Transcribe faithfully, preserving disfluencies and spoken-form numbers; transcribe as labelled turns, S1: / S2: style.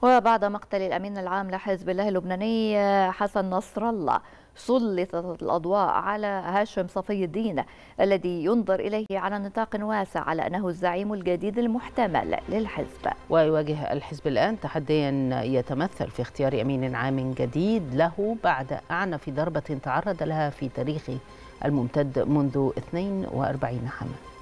S1: وبعد مقتل الأمين العام لحزب الله اللبناني حسن نصر الله، سلطت الأضواء على هاشم صفي الدين الذي ينظر إليه على نطاق واسع على أنه الزعيم الجديد المحتمل للحزب.
S2: ويواجه الحزب الآن تحديا يتمثل في اختيار أمين عام جديد له بعد أعنف ضربة تعرض لها في تاريخه الممتد منذ اثنين وأربعين عاما.